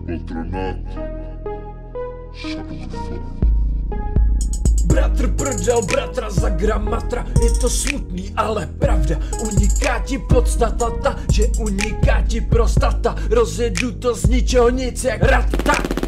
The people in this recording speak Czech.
Patronát. Bratr prdel bratra za gramatra. Je to smutný, ale pravda. Uniká ti podstata ta, že uniká ti prostata. Rozjedu to z ničeho nic jak rata.